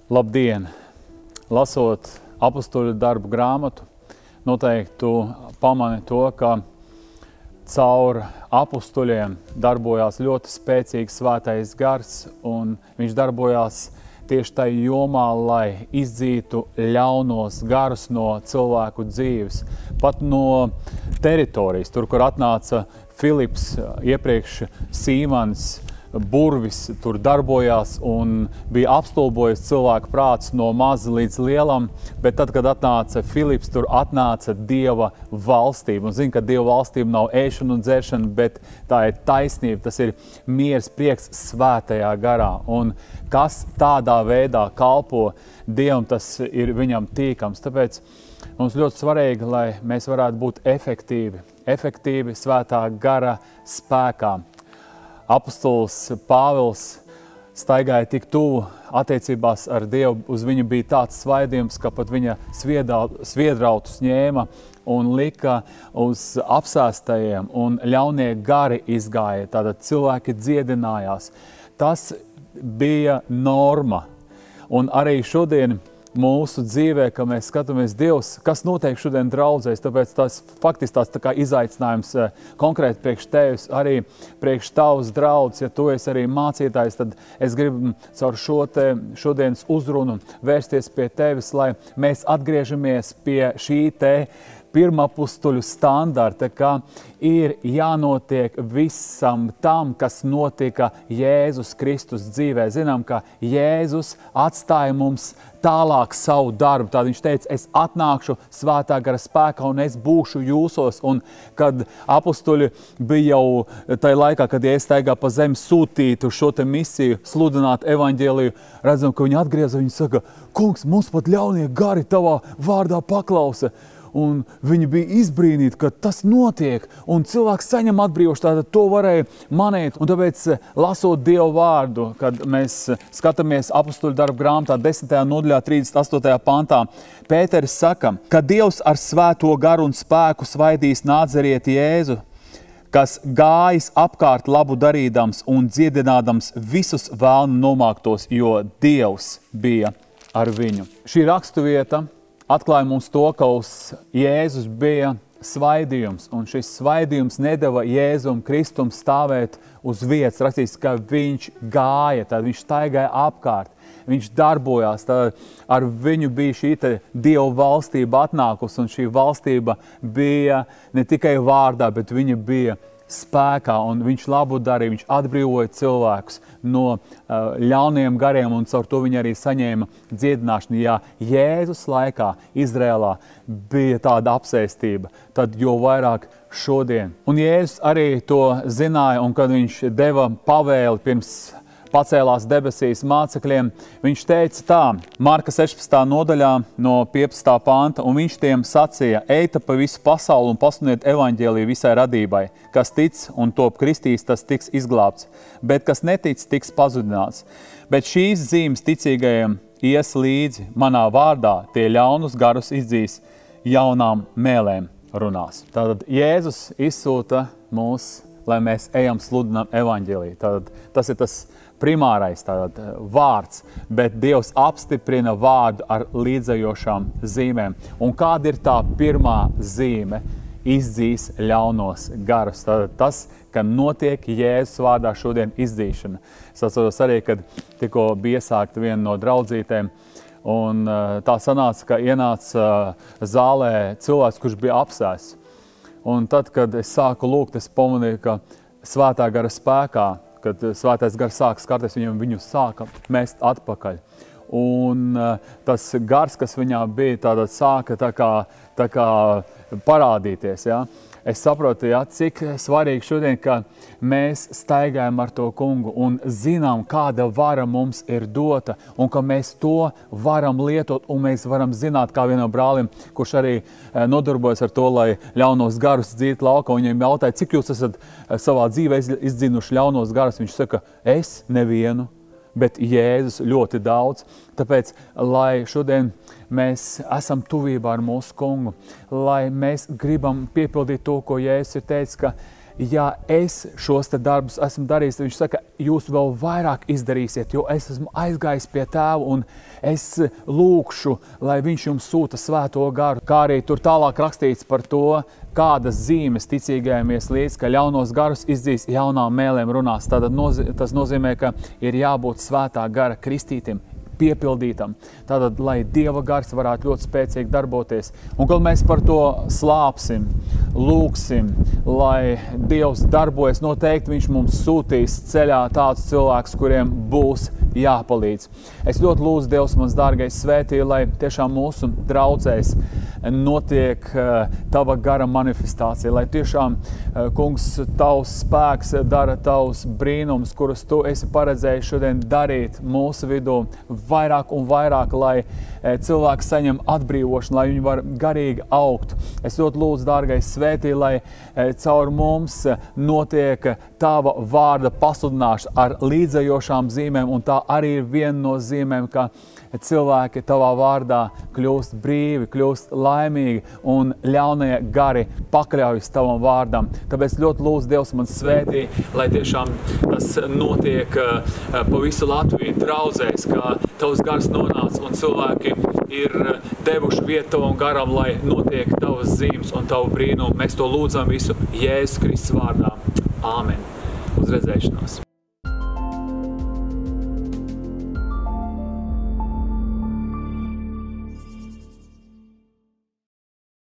Labdien! Lasot apustuļu darbu grāmatu, noteikti tu pamani to, ka caur apustuļiem darbojās ļoti spēcīgs svētais gars, un viņš darbojās tieši tai jomā, lai izdzītu ļaunos garus no cilvēku dzīves. Pat no teritorijas, tur, kur atnāca Filips, iepriekš Sīmans, burvis tur darbojās un bija apstulbojis cilvēku prāts no maza līdz lielam, bet tad, kad atnāca Filips, tur atnāca Dieva valstība. Un zin, ka Dieva valstība nav ēšana un dzeršana, bet tā ir taisnība, tas ir miers, prieks svētajā garā. Un kas tādā veidā kalpo Dievam, tas ir viņam tīkams. Tāpēc mums ļoti svarīgi, lai mēs varētu būt efektīvi svētā gara spēkā. Apostols Pāvils staigāja tik tuvu attiecībās ar Dievu, uz viņu bija tāds svaidījums, ka pat viņa sviedrautus ņēma un lika uz apsēstajiem, un ļaunie gari izgāja, tātad cilvēki dziedinājās. Tas bija norma, un arī šodien mūsu dzīvē, ka mēs skatāmies Dievs, kas notiek šodien draudzēs, tāpēc tas faktiski tāds tā kā izaicinājums konkrēti priekš tevis, arī priekš tavas draudzes, ja tu esi arī mācītājs, tad es gribu caur šodienas uzrunu vērsties pie tevis, lai mēs atgriežamies pie šī te pirmapustuļu standarta, ka ir jānotiek visam tam, kas notika Jēzus Kristus dzīvē. Zinām, ka Jēzus atstāja mums tālāk savu darbu. Tātad viņš teica, es atnākšu svētā gara spēkā un es būšu jūsos. Un kad apustuļi bija jau tajā laikā, kad Jēzus staigā pa zemi sūtītu šo te misiju, sludināt evaņģēliju, redzam, ka viņi atgrieza, viņi saka, kungs, mums pat ļaunie gari tavā vārdā paklausa. Un viņi bija izbrīnīti, ka tas notiek, un cilvēks saņem atbrīvošanu, tātad to varēja manēt. Un tāpēc, lasot Dievu vārdu, kad mēs skatāmies apustuļu darbu grāmatā 10. nodaļā 38. pantā, Pēteris saka, ka Dievs ar svēto garu un spēku svaidīs Nādzarieti Jēzu, kas gājis apkārt labu darīdams un dziedinādams visus vēlnu nomāktos, jo Dievs bija ar viņu. Šī raksturvieta atklāja mums to, ka uz Jēzus bija svaidījums, un šis svaidījums nedeva Jēzum Kristum stāvēt uz vietas. Rakstīts, ka viņš gāja, tad viņš staigāja apkārt, viņš darbojās, tad ar viņu bija šī Dieva valstība atnākusi, un šī valstība bija ne tikai vārdā, bet viņa bija spēkā, un viņš labu darīja, viņš atbrīvoja cilvēkus no ļauniem gariem, un caur to viņi arī saņēma dziedināšanu. Ja Jēzus laikā Izrēlā bija tāda apsēstība, tad jo vairāk šodien. Un Jēzus arī to zināja, un kad viņš deva pavēli pirms pacēlās debesīs mācekļiem, viņš teica tā, Marka 16. nodaļā no 15. panta, un viņš tiem sacīja, eita pa visu pasauli un pasludiniet evaņģēliju visai radībai. Kas tic un top kristīs, tas tiks izglābts, bet kas netic, tiks pazudināts. Bet šīs zīmes ticīgajiem ies līdzi manā vārdā, tie ļaunus garus izdzīs, jaunām mēlēm runās. Tātad Jēzus izsūta mūs, lai mēs ejam sludinām evaņģēliju. Tātad tas ir tas primārais vārds, bet Dievs apstiprina vārdu ar līdzējošām zīmēm. Un kāda ir tā pirmā zīme? Izdzīs ļaunos garus. Tātad tas, ka notiek Jēzus vārdā šodien izdzīšana. Es atceros arī, kad tikko bija iesākta viena no draudzītēm, un tā sanāca, ka ienāca zālē cilvēks, kurš bija apsēsts. Un tad, kad es sāku lūgt, es pamanīju, ka svētā gara spēkā, kad svētais gars sāka skarties viņam, viņu sāka mest atpakaļ. Un tas gars, kas viņā bija, tātad sāka tā kā parādīties. Ja? Es saprotu, ja, cik svarīgi šodien, ka mēs staigājam ar to kungu un zinām, kāda vara mums ir dota, un ka mēs to varam lietot, un mēs varam zināt, kā vienam brālim, kurš arī nodarbojas ar to, lai ļaunos garus dzīt laukā, un viņam jautāja, cik jūs esat savā dzīvē izdzinuši ļaunos garus, viņš saka, es nevienu, bet Jēzus ļoti daudz. Tāpēc, lai šodien mēs esam tuvībā ar mūsu kungu, lai mēs gribam piepildīt to, ko Jēzus ir teicis, ka ja es šos te darbus esmu darījis, tad viņš saka, jūs vēl vairāk izdarīsiet, jo es esmu aizgājis pie Tēva un es lūkšu, lai viņš jums sūta svēto garu. Kā arī tur tālāk rakstīts par to, kādas zīmes ticīgajiem ies līdz, ka ļaunos garus izdzīs, jaunām mēlēm runās. Tātad tas nozīmē, ka ir jābūt svētā gara kristītim, piepildītam. Tātad, lai Dieva gars varētu ļoti spēcīgi darboties. Un, kad mēs par to slāpsim, lūksim, lai Dievs darbojas, noteikti viņš mums sūtīs ceļā tādus cilvēkus, kuriem būs jāpalīdz. Es ļoti lūdzu, Dievs, mans dārgais, svētī, lai tiešām mūsu draudzēs notiek Tava gara manifestācija, lai tiešām, kungs, Tavs spēks dara Tavs brīnums, kurus Tu esi paredzējis šodien darīt mūsu vidū vairāk un vairāk, lai cilvēki saņem atbrīvošanu, lai viņi var garīgi augt. Es ļoti lūdzu, dārgais, svētī, lai caur mums notiek Tava vārda pasludināšana ar līdzējošām zīmēm, un tā arī ir viena no zīmēm, ka cilvēki Tavā vārdā kļūst brīvi, kļūst laimīgi un ļaunie gari pakļaujas Tavam vārdam. Tāpēc ļoti lūdzu, Dievs, man svētī, lai tiešām tas notiek pa visu Latviju draudzēs, ka Tavs gars nonāc un cilvēki ir devuši vietu Tavam garam, lai notiek Tavas zīmes un Tavu brīnumu. Mēs to lūdzam visu Jēzus Kristus vārdā. Āmen. Uz redzēšanos.